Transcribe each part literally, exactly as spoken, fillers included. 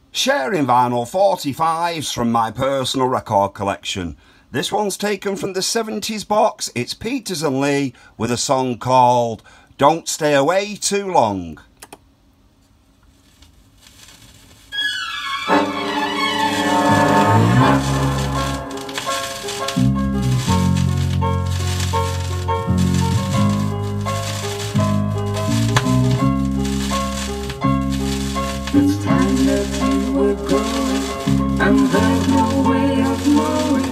Sharing vinyl forty-fives from my personal record collection. This one's taken from the seventies box. It's Peters and Lee with a song called Don't Stay Away Too Long. It's time that we were going, and there's no way of knowing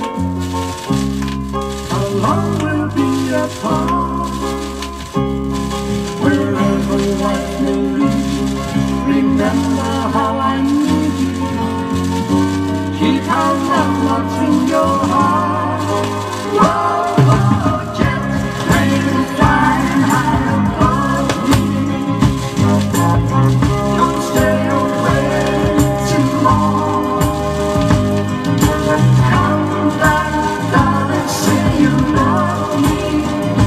how long we'll be apart. Wherever life may lead you, remember how I need you. Keep our love locked in your heart. Whoa, whoa, jet plane flying high above me. Don't stay away too long. Come back, darling, say you love me.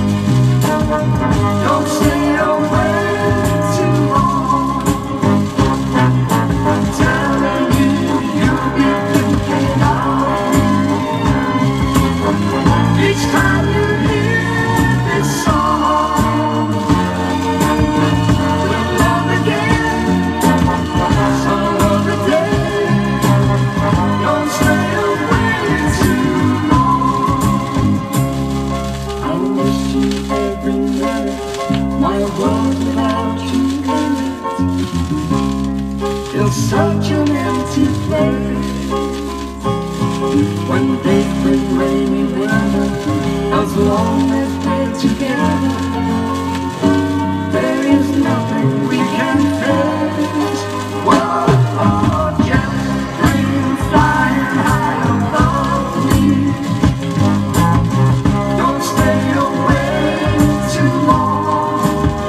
Don't stay away too long. I'm telling you, you'll be thinking of me each time you hear this song. We'll love again some other day. Don't stay away too long. I miss you every minute. My world without you in it feels such an empty place. When they've been rainy weather, as long as we're together, there is nothing we can face. Whoa, whoa, jet plane flying high above me. Don't stay away too long.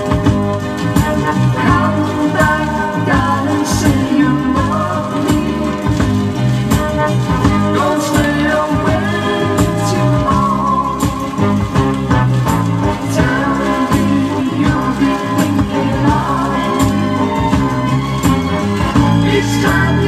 Come back, darling, say you love me. Don't stay away too long. Tell me you'll be thinking of me each time